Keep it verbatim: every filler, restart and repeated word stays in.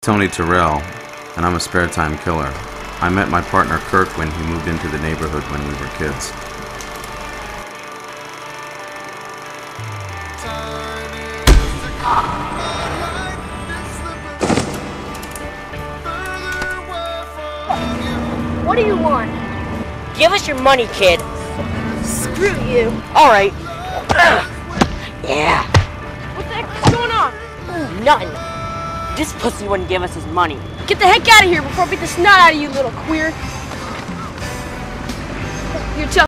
Tony Terrell, and I'm a spare time killer. I met my partner Kirk when he moved into the neighborhood when we were kids. What do you want? Give us your money, kid. Screw you. All right. Yeah. What the heck is going on? Nothing. This pussy wouldn't give us his money. Get the heck out of here before I beat the snot out of you, little queer. You're tough.